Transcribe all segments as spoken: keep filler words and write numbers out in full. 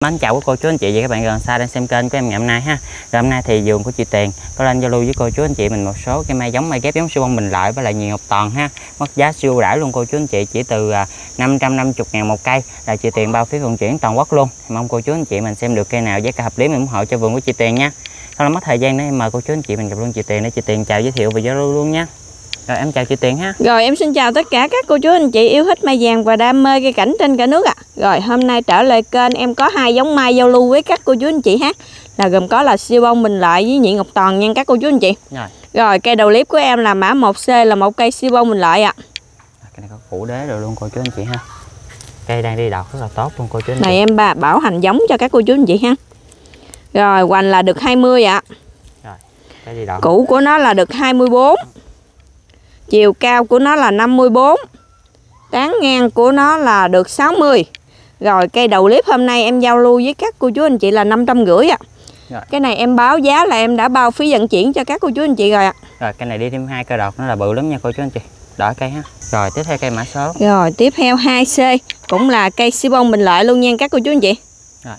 Mến chào quý cô chú anh chị và các bạn gần xa đang xem kênh của em ngày hôm nay ha. Rồi hôm nay thì vườn của chị Tiền có lên giao lưu với cô chú anh chị mình một số cái mai giống mai ghép giống siêu bông Bình Lợi với lại nhiều ngọc toàn ha. Mất giá siêu ưu đãi luôn cô chú anh chị, chỉ từ năm trăm năm mươi ngàn một cây, là chị Tiền bao phí vận chuyển toàn quốc luôn. Mong cô chú anh chị mình xem được cây nào giá cả hợp lý mình ủng hộ cho vườn của chị Tiền nha. Không mất thời gian nữa em mời cô chú anh chị mình gặp luôn chị Tiền để chị Tiền chào giới thiệu và giao lưu luôn nha. Rồi em chào chị Tiền ha. Rồi em xin chào tất cả các cô chú anh chị yêu thích mai vàng và đam mê cây cảnh trên cả nước ạ. À. Rồi hôm nay trở lại kênh em có hai giống mai giao lưu với các cô chú anh chị ha. Là gồm có là siêu bông Bình Lợi với nhị ngọc toàn nha các cô chú anh chị. Rồi, rồi cây đầu clip của em là mã một C là một cây siêu bông Bình Lợi ạ. À. Cây này có củ đế rồi luôn cô chú anh chị ha. Cây đang đi đọt rất là tốt luôn cô chú anh chị. Này em bà bảo hành giống cho các cô chú anh chị ha. Rồi hoành là được hai mươi ạ. À. Rồi, cây đi đọt. Củ của nó là được hai mươi bốn. Chiều cao của nó là năm mươi bốn. Tán ngang của nó là được sáu mươi. Rồi cây đầu clip hôm nay em giao lưu với các cô chú anh chị là năm trăm rưỡi ạ. Rồi. Cái này em báo giá là em đã bao phí vận chuyển cho các cô chú anh chị rồi ạ. Rồi cây này đi thêm hai cây đọt nó là bự lắm nha cô chú anh chị. Đỏ cây ha. Rồi tiếp theo cây mã số. Rồi tiếp theo hai C cũng là cây siêu bông Bình Lợi luôn nha các cô chú anh chị. Rồi.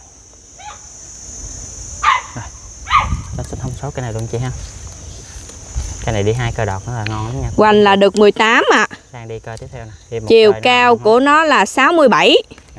Rồi. Nó sẽ thông số cây này luôn chị ha. Cái này đi hai cây đọt nó là ngon lắm nha. Hoành là được mười tám ạ. À. Sang đi coi tiếp theo nè. Chiều cao của nó là sáu mươi bảy. Rồi.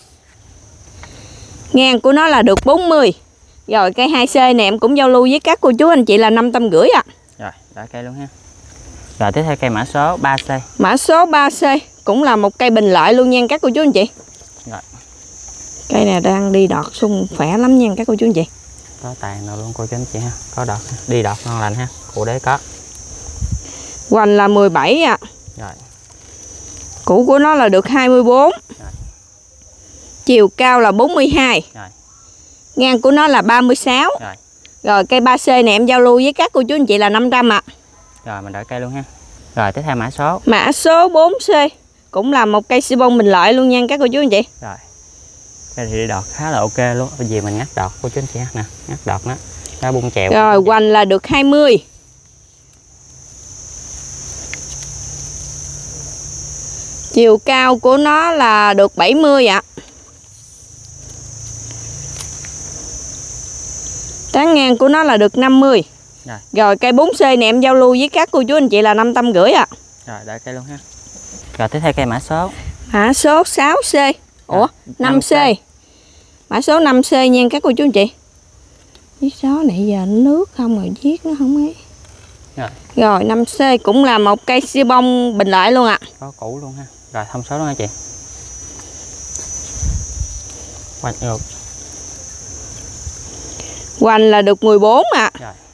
Ngang của nó là được bốn mươi. Rồi cây hai C này em cũng giao lưu với các cô chú anh chị là năm trăm rưỡi ạ. Rồi, đã cây luôn ha. Rồi tiếp theo cây mã số ba C. Mã số ba C cũng là một cây Bình Lợi luôn nha các cô chú anh chị. Rồi. Cây này đang đi đọt sung khỏe lắm nha các cô chú anh chị. Có tàn nào luôn cô chú anh chị ha. Có đọt, đi đọt ngon lành ha. Củ đế có. Hoành là mười bảy ạ. À. Rồi. Củ của nó là được hai mươi bốn. Rồi. Chiều cao là bốn mươi hai. Rồi. Ngang của nó là ba mươi sáu. Rồi. Rồi cây ba C này em giao lưu với các cô chú anh chị là năm trăm ạ. À. Rồi mình đợi cây luôn ha. Rồi tiếp theo mã số. Mã số bốn C cũng là một cây siêu bông Bình Lợi luôn nha các cô chú anh chị. Rồi. Cây thì đi đọt khá là ok luôn. Bởi vì mình ngắt đọt cô chú anh chị ha nè, ngắt đọt nó. Nó bung chèo. Rồi hoành là được hai mươi. Chiều cao của nó là được bảy mươi ạ. Tán ngang của nó là được năm mươi. Rồi. Rồi cây bốn C này em giao lưu với các cô chú anh chị là năm trăm rưỡi ạ. Rồi đợi cây luôn ha. Rồi tiếp theo cây mã số. Mã số sáu C. Ủa, năm C. Mã số năm C nha các cô chú anh chị. Viết số này giờ nước không rồi viết nó không ấy. Rồi. Rồi năm C cũng là một cây siêu bông Bình Lợi luôn ạ. À. Có củ luôn ha. Rồi thông số luôn hả chị. Hoành được. Hoành là được mười bốn ạ. À. Rồi.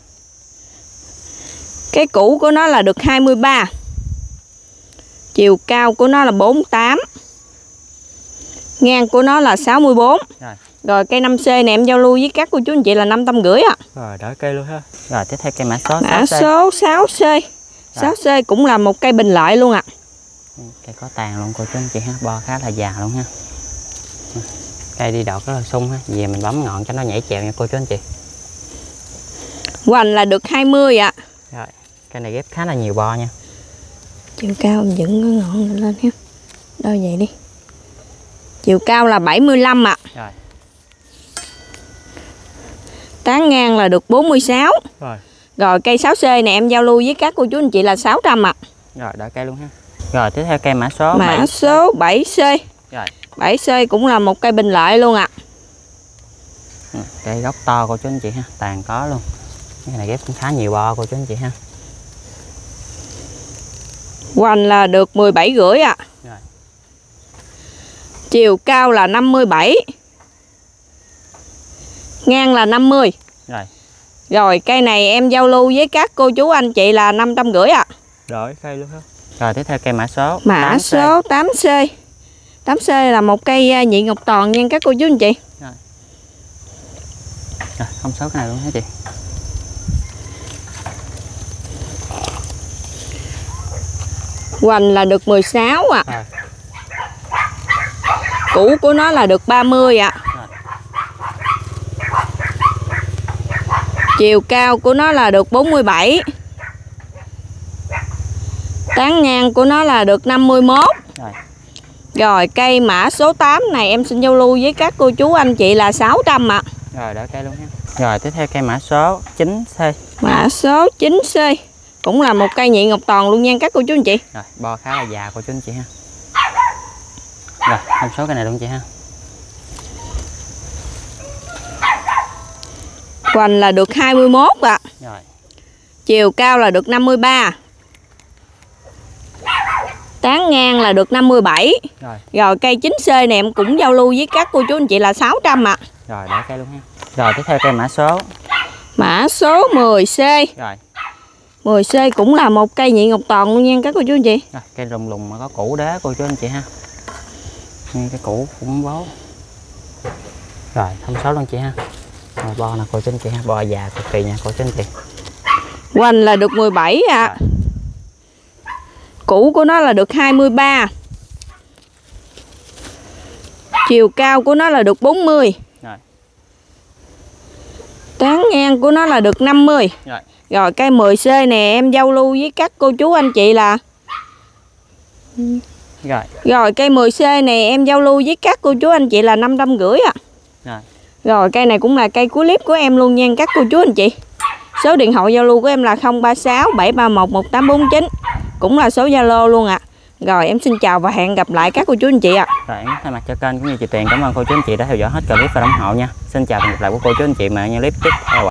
Cái củ của nó là được hai mươi ba. Chiều cao của nó là bốn mươi tám. Ngang của nó là sáu mươi bốn. Rồi. Rồi cây năm C này em giao lưu với các cô chú anh chị là năm trăm rưỡi ạ. Rồi đỡ cây luôn ha. Rồi tiếp theo cây mã số mã số sáu C. sáu C cũng là một cây Bình Lợi luôn ạ. À. Cây có tàn luôn cô chú anh chị ha, bo khá là già luôn ha. Cây đi đọt rất là sung ha, về mình bấm ngọn cho nó nhảy chèo nha cô chú anh chị. Hoành là được hai mươi ạ. À. Rồi, cây này ghép khá là nhiều bo nha. Chiều cao mình dựng cái ngọn lên ha. Đâu vậy đi. Chiều cao là bảy mươi lăm ạ. À. Rồi. Tán ngang là được bốn mươi sáu. Rồi. Rồi cây sáu C này em giao lưu với các cô chú anh chị là sáu trăm ạ. À. Rồi đợi cây luôn ha. Rồi tiếp theo cây mã số Mã bảy. Số bảy C. Rồi. bảy C cũng là một cây Bình Lợi luôn ạ. À. Cây gốc to cô chú anh chị ha, tàn có luôn. Cái này ghép cũng khá nhiều bo cô chú anh chị ha. Hoành là được mười bảy rưỡi ạ. Rồi. Chiều cao là năm mươi bảy. Ngang là năm mươi. Rồi. Rồi cây này em giao lưu với các cô chú anh chị là năm trăm rưỡi ạ. Rồi cây luôn ha. Rồi tiếp theo cây mã số Mã tám C. Số tám C. tám C là một cây nhị ngọc toàn nha các cô chú anh chị. Rồi. Rồi không số cái này luôn hả chị. Hoành là được mười sáu ạ. À. Củ của nó là được ba mươi ạ. À. Chiều cao của nó là được bốn mươi bảy. Tán ngang của nó là được năm mươi mốt. Rồi. Rồi cây mã số tám này em xin giao lưu với các cô chú anh chị là sáu trăm ạ. Rồi đỡ cây luôn ha. Rồi tiếp theo cây mã số chín C. Mã số chín C cũng là một cây nhị ngọc toàn luôn nha các cô chú anh chị. Rồi bo khá là già cô chú anh chị ha. Rồi thông số cây này luôn chị ha. Hoành là được hai mươi mốt ạ. Rồi. Chiều cao là được năm mươi ba. Tán ngang là được năm mươi bảy. Rồi. Rồi cây chín C này em cũng giao lưu với các cô chú anh chị là sáu trăm ạ. Rồi đỡ cây luôn ha. Rồi tiếp theo cây mã số. Mã số mười C. Rồi. mười C cũng là một cây nhị ngọc toàn luôn nha các cô chú anh chị. Rồi, cây lùng lùng mà có củ đá cô chú anh chị ha. Như cái củ cũng bó. Rồi thông số luôn chị ha. Rồi bo nè cô chú anh chị ha, bo già cực kỳ nha cô chú anh chị. Hoành là được mười bảy ạ. À. Củ của nó là được hai mươi ba. Chiều cao của nó là được bốn mươi. Rồi. Tán ngang của nó là được năm mươi. Rồi. Rồi cây mười C nè em giao lưu với các cô chú anh chị là Rồi. Rồi cây mười C này em giao lưu với các cô chú anh chị là năm trăm rưỡi ạ. Rồi. Rồi cây này cũng là cây cuối clip của em luôn nha các cô chú anh chị. Số điện thoại giao lưu của em là không ba sáu bảy ba một một tám bốn chín. Cũng là số Zalo luôn ạ. À. Rồi em xin chào và hẹn gặp lại các cô chú anh chị ạ. À. Rồi em thay mặt cho kênh cũng như chị Tuyền cảm ơn cô chú anh chị đã theo dõi hết clip và ủng hộ nha. Xin chào và hẹn gặp lại của cô chú anh chị mà những clip tiếp theo.